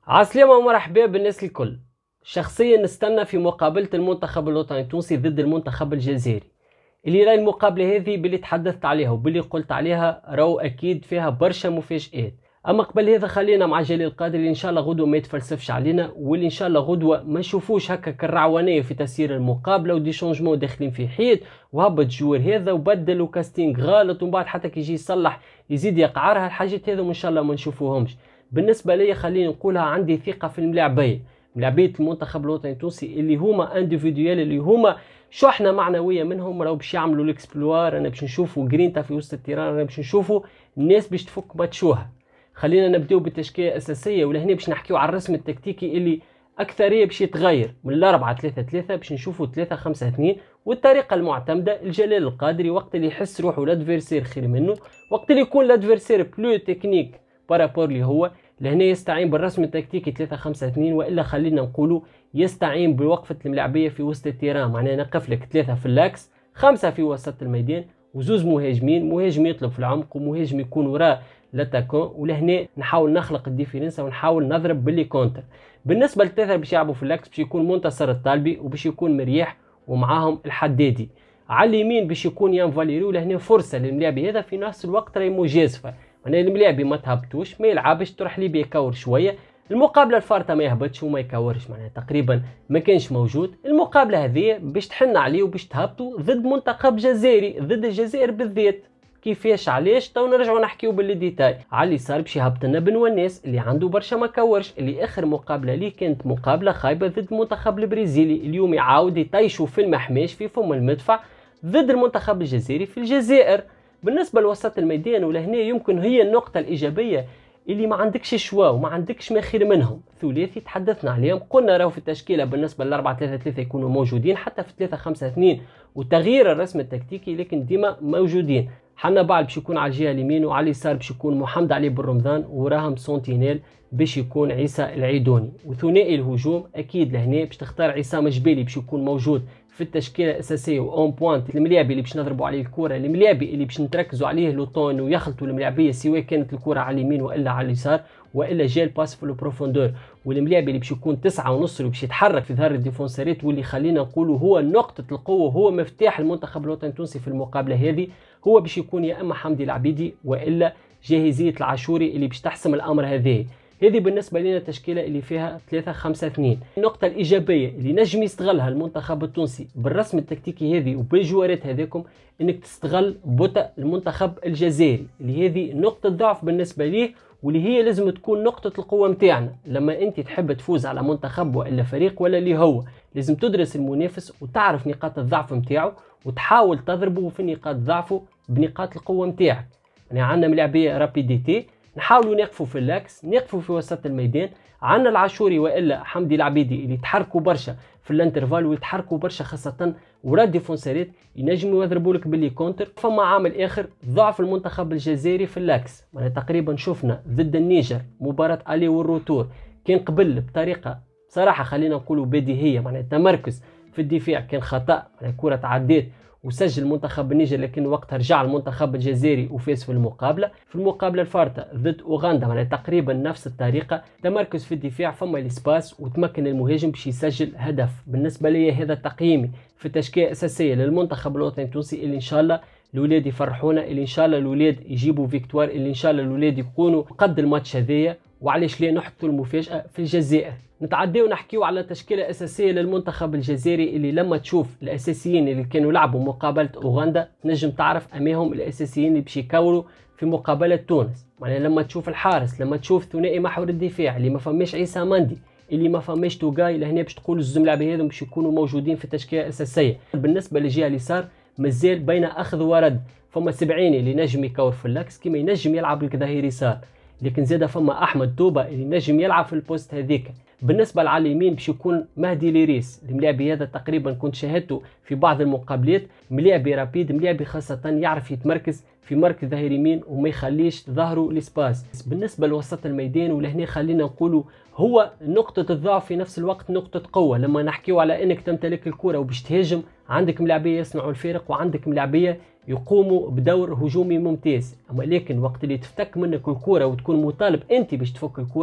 عسلامة ومرحبا بالناس الكل. شخصيا نستنى في مقابلة المنتخب الوطني التونسي ضد المنتخب الجزائري. اللي راي المقابلة هذه باللي تحدثت عليها وباللي قلت عليها راهو أكيد فيها برشا مفاجآت. أما قبل هذا خلينا مع جليل القادري اللي إن شاء الله غدوة ما يتفلسفش علينا، واللي إن شاء الله غدوة ما نشوفوش هكا كالرعوانية في تسيير المقابلة ودي شونجمون داخلين في حيط وهبط جوار هذا وبدل وكاستينغ غلط ومن بعد حتى كي يجي يصلح يزيد يقعرها. الحاجات هذو إن شاء الله ما نشوفوهمش. بالنسبه لي خليني نقولها عندي ثقه في ملاعبيه المنتخب الوطني التونسي اللي هما انديفيديوال، اللي هما شحنه معنويه منهم راهو باش يعملوا الاكسبلوار. انا باش نشوفوا جرينتا في وسط التيران، انا باش نشوفوا الناس باش تفك ماتشوها. خلينا نبداو بالتشكيله الاساسيه ولهنا باش نحكيو على الرسم التكتيكي اللي اكثريه باش يتغير من 4-3-3 باش نشوفوا 3-5-2، والطريقه المعتمده الجلال القادري وقت اللي يحس روحه الادفيرسير خير منه، وقت اللي يكون الادفيرسير بلو تكنيك بارابور اللي هو لهنا يستعين بالرسم التكتيكي 3-5-2، والا خلينا نقولوا يستعين بوقفه الملاعبيه في وسط التيران. معناها نقف لك 3 في اللاكس، 5 في وسط الميدان، وزوز مهاجمين، مهاجم يطلب في العمق ومهاجم يكون وراء لاتاكون، ولهنا نحاول نخلق الديفيرنسا ونحاول نضرب باللي كونتر. بالنسبه للثلاثه باش يلعبوا في اللاكس باش يكون منتصر الطالبي وباش يكون مريح ومعاهم الحدادي. على اليمين باش يكون يان فاليري، ولهنا فرصه للملاعبي هذا في نفس الوقت راهي مجازفه. معناها الملاعبي ما تهبطوش، ما يلعبش، تروح لي بيكور شويه. المقابله الفارطه ما يهبطش وما يكورش، معناها تقريبا ما كانش موجود. المقابله هذه باش تحن عليه وباش تهبطوا ضد منتخب جزائري، ضد الجزائر بالذات. كيفاش علاش تو نرجعوا نحكيو بالديتاي. على اللي صار باش يهبط لنا بن وناس اللي عنده برشا ما كورش، اللي اخر مقابله ليه كانت مقابله خايبه ضد المنتخب البرازيلي. اليوم يعاود يطيشوا في المحماش في فم المدفع ضد المنتخب الجزائري في الجزائر. بالنسبه لوسط الميدان ولهنا يمكن هي النقطه الايجابيه اللي ما عندكش شوا وما عندكش ما خير منهم. ثلاثي تحدثنا عليهم، قلنا راهو في التشكيله بالنسبه ل 4-3-3 يكونوا موجودين، حتى في 3-5-2 وتغيير الرسم التكتيكي لكن ديما موجودين. حنا بعد باش يكون على الجهه اليمين وعلى اليسار باش يكون محمد علي بن رمضان، وراهم سونتينيل باش يكون عيسى العيدوني. وثنائي الهجوم اكيد لهنا باش تختار عصام جبيلي باش يكون موجود في التشكيله الاساسيه واون بوينت. الملاعبي اللي باش نضربوا عليه الكره، الملاعبي اللي باش نتركزوا عليه لو طون ويخلطوا الملاعبيه سواء كانت الكره على اليمين والا على اليسار والا جا الباس في البروفوندور. والملاعبي اللي باش يكون 9 ونص اللي باش يتحرك في ظهر الديفونساريت، واللي خلينا نقولوا هو نقطه القوه، هو مفتاح المنتخب الوطني التونسي في المقابله هذه. هو باش يكون يا اما حمدي العبيدي والا جاهزيه العاشوري اللي باش تحسم الامر هذه بالنسبه لنا التشكيله اللي فيها 3-5-2. النقطه الايجابيه اللي نجم يستغلها المنتخب التونسي بالرسم التكتيكي هذه وبالجوارات هذاكم، انك تستغل بطء المنتخب الجزائري اللي هذه نقطه ضعف بالنسبه ليه، واللي هي لازم تكون نقطه القوه نتاعنا. لما انت تحب تفوز على منتخب والا فريق ولا اللي هو، لازم تدرس المنافس وتعرف نقاط الضعف نتاعو وتحاول تضربه في نقاط ضعفه بنقاط القوه نتاعك. يعني عندنا ملاعبيه رابيديتي، نحاولوا نقفوا في اللاكس، نقفوا في وسط الميدان. عندنا العاشوري والا حمدي العبيدي اللي يتحركوا برشا في الانترفال ويتحركوا برشا خاصه ورا الديفونسيريت، ينجموا يضربوا لك باللي كونتر. فما عامل اخر ضعف المنتخب الجزائري في اللاكس. يعني تقريبا شفنا ضد النيجر مباراه الي والروتور كان قبل بطريقه صراحه خلينا نقولوا بديهيه، معناها التمركز في الدفاع كان خطا، يعني الكره تعديت وسجل منتخب النيجر، لكن وقتها رجع المنتخب الجزائري وفاز في المقابله. في المقابله الفارطه ضد اوغندا يعني تقريبا نفس الطريقه، تمركز في الدفاع، فما الاسباس وتمكن المهاجم باش يسجل هدف. بالنسبه لي هذا تقييمي في التشكيله الاساسيه للمنتخب الوطني التونسي، اللي ان شاء الله الاولاد يفرحونا، اللي ان شاء الله الاولاد يجيبوا فيكتوار، اللي ان شاء الله الاولاد يكونوا قد الماتش هذايا. وعلاش لا نحطوا المفاجاه في الجزائر. نتعداو نحكيو على التشكيله الاساسيه للمنتخب الجزائري، اللي لما تشوف الاساسيين اللي كانوا لعبوا مقابله اوغندا تنجم تعرف امامهم الاساسيين اللي باش يكوروا في مقابله تونس. معناها لما تشوف الحارس، لما تشوف ثنائي محور الدفاع اللي ما فماش عيسى مندي، اللي ما فماش توغاي، لهنا باش تقول الزوج لاعبين هذوم باش يكونوا موجودين في التشكيله الاساسيه. بالنسبه للجهه اليسار مازال بين اخذ ورد، فما سبعيني اللي نجم يكور في اللاكس كيما ينجم يلعب الظهير يسار، لكن زاد فما احمد توبه اللي نجم يلعب في البوست هذيك. بالنسبه على اليمين باش يكون مهدي ليريس، الملاعبي هذا تقريبا كنت شاهدته في بعض المقابلات، ملاعبي رابيد، ملاعبي خاصه يعرف يتمركز في مركز ظهير يمين وما يخليش ظهره لسباس. بالنسبه لوسط الميدان ولهنا خلينا نقولوا هو نقطه الضعف في نفس الوقت نقطه قوه. لما نحكيو على انك تمتلك الكره وباش تهاجم، عندك ملاعبيه يصنعوا الفارق وعندك ملاعبيه يقوموا بدور هجومي ممتاز. اما لكن وقت اللي تفتك منك الكره وتكون مطالب انت باش تفك الكره،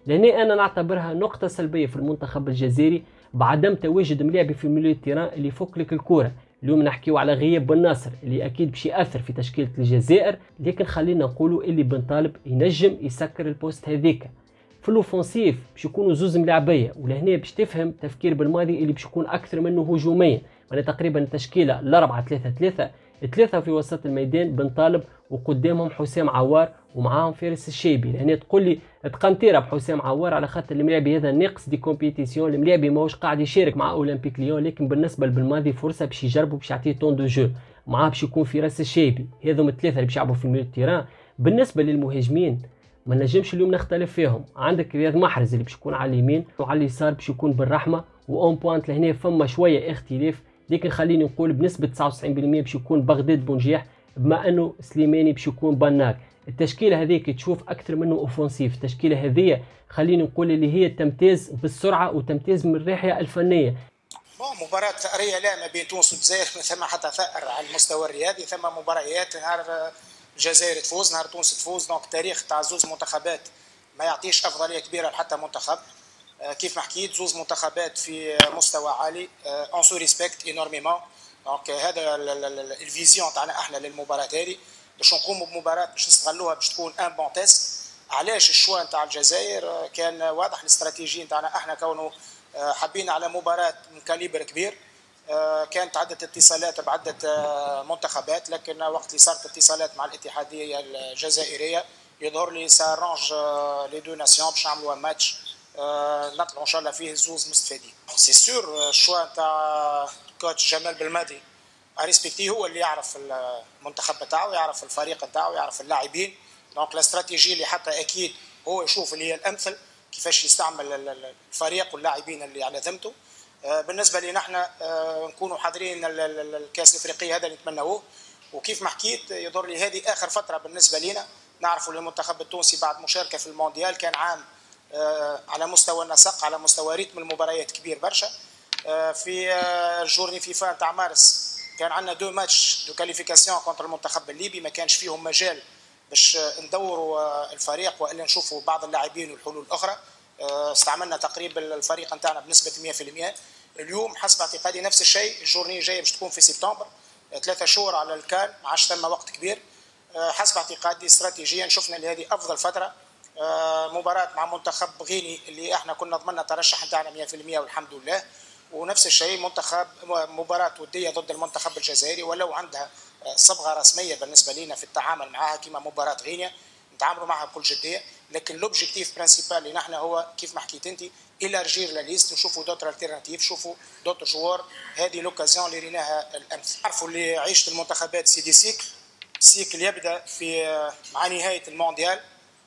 لهنا انا نعتبرها نقطه سلبيه في المنتخب الجزائري بعدم تواجد ملاعبي في ميليو التيران اللي يفك لك الكره. اليوم نحكيو على غياب بن ناصر اللي اكيد باش ياثر في تشكيله الجزائر، لكن خلينا نقولوا اللي بن طالب ينجم يسكر البوست هذيك. في الاوفونسيف باش يكونوا زوز ملاعبيه، ولهنا باش تفهم تفكير بالماضي اللي باش يكون اكثر منه هجوميا. يعني تقريبا التشكيله 4-3-3، ثلاثه في وسط الميدان بن طالب وقدامهم حسام عوار ومعاهم فارس الشيبي. لهنا تقول لي تقنطيره بحسام عوار على خاطر الملاعبي هذا ناقص دي كومبيتيسيون، الملاعبي ماهوش قاعد يشارك مع اولمبيك ليون، لكن بالنسبه لبالماضي فرصه باش يجربوا باش يعطيه طون دو جو. معاه باش يكون فراس الشيبي. هذوم الثلاثه اللي باش يلعبوا في الميليو تيران. بالنسبه للمهاجمين ما نجمش اليوم نختلف فيهم. عندك رياض محرز اللي باش يكون على اليمين، وعلى اليسار باش يكون بالرحمه واون بوينت. لهنا فما شويه اختلاف، لكن خليني نقول بنسبه 99% باش يكون بغداد بونجيح، بما انه سليماني باش يكون بناك. التشكيله هذيك تشوف اكثر منه اوفونسيف. التشكيله هذه خليني نقول اللي هي تمتاز بالسرعه وتمتاز من الناحيه الفنيه. مباراة ثأرية لا ما بين تونس والجزائر، ما ثم حتى ثأر على المستوى الرياضي. ثم مباريات نهار الجزائر تفوز نهار تونس تفوز. دونك تاريخ تاع زوز منتخبات ما يعطيش افضليه كبيره لحتى منتخب. كيف ما حكيت زوز منتخبات في مستوى عالي، اون سو ريسبكت انورميمون. دونك هذا الفيزيون تاعنا احنا للمباراه هذه، باش نقوموا بمباراه باش نستغلوها باش تكون ان بون تيست. علاش الشوا نتاع الجزائر كان واضح. الاستراتيجيه نتاعنا احنا كونه حابين على مباراه من كاليبر كبير. كانت عدة اتصالات بعدة منتخبات، لكن وقت اللي صارت اتصالات مع الاتحادية الجزائرية يظهر لي سارانج لي دو ناسيون باش نعملوا ماتش نطلعوا ان شاء الله فيه زوز مستفيدين. سي سور الشوا تاع كوتش جمال بالماضي اريسبكتي، هو اللي يعرف المنتخب بتاعه، يعرف الفريق بتاعه، يعرف اللاعبين. دونك الاستراتيجيه اللي حتى اكيد هو يشوف اللي هي الامثل كيفاش يستعمل الفريق واللاعبين اللي على ذمته. بالنسبه لنا احنا نكونوا حاضرين الكاس الافريقيه هذا اللي نتمنوه. وكيف ما حكيت يظهر لي هذه اخر فتره بالنسبه لنا. نعرفوا المنتخب التونسي بعد مشاركه في المونديال كان عام على مستوى النسق، على مستوى ريتم المباريات كبير برشا. في الجورني فيفا تاع مارس كان عندنا دو ماتش دو كاليفيكاسيون كونتر المنتخب الليبي، ما كانش فيهم مجال باش ندوروا الفريق والا نشوفوا بعض اللاعبين والحلول الاخرى. استعملنا تقريبا الفريق نتاعنا بنسبه 100%. اليوم حسب اعتقادي نفس الشيء. الجورني جايه باش تكون في سبتمبر، 3 شهور على الكان، ما عادش ثم وقت كبير. حسب اعتقادي استراتيجيا شفنا اللي هذه افضل فتره. مباراه مع منتخب غيني اللي احنا كنا ضمننا ترشح نتاعنا 100% والحمد لله. ونفس الشيء منتخب مباراه وديه ضد المنتخب الجزائري، ولو عندها صبغه رسميه بالنسبه لنا في التعامل معها كما مباراه غينيا نتعاملوا معها بكل جديه. لكن لوبجيكتيف برينسيبال اللي نحن هو كيف ما حكيت انت الارجير لا ليست، نشوفوا دوتر التيرناتيف، نشوفوا دوتر جوار. هذه لوكازيون اللي ريناها الامس. عرفوا اللي عيشه المنتخبات سي دي سيكل يبدا في مع نهايه المونديال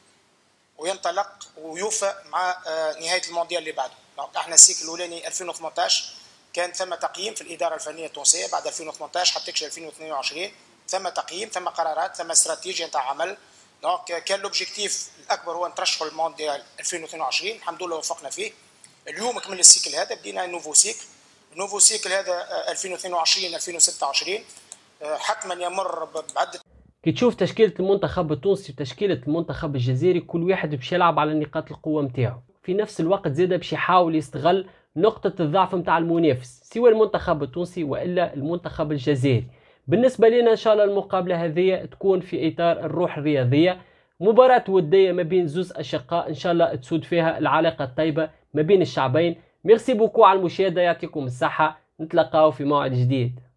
وينطلق ويوفى مع نهايه المونديال اللي بعده. احنا السيكل الاولاني 2018 كان ثم تقييم في الاداره الفنيه التونسيه. بعد 2018 حتى 2022 ثم تقييم، ثم قرارات، ثم استراتيجيه نتاع عمل. دونك كان لوبجيكتيف الاكبر هو نترشحوا المونديال 2022، الحمد لله وفقنا فيه. اليوم كمل السيكل هذا، بدينا نوفو سيكل. النوفو سيكل هذا 2022 2026 حتما يمر بعده. كي تشوف تشكيله المنتخب التونسي وتشكيله المنتخب الجزائري، كل واحد باش يلعب على نقاط القوه نتاعو، في نفس الوقت زاد باش يحاول يستغل نقطه الضعف نتاع المنافس سواء المنتخب التونسي والا المنتخب الجزائري. بالنسبه لنا ان شاء الله المقابله هذه تكون في اطار الروح الرياضيه، مباراه وديه ما بين زوز اشقاء، ان شاء الله تسود فيها العلاقه الطيبه ما بين الشعبين. ميرسي بوكو على المشاهده، يعطيكم الصحه، نتلاقاو في موعد جديد.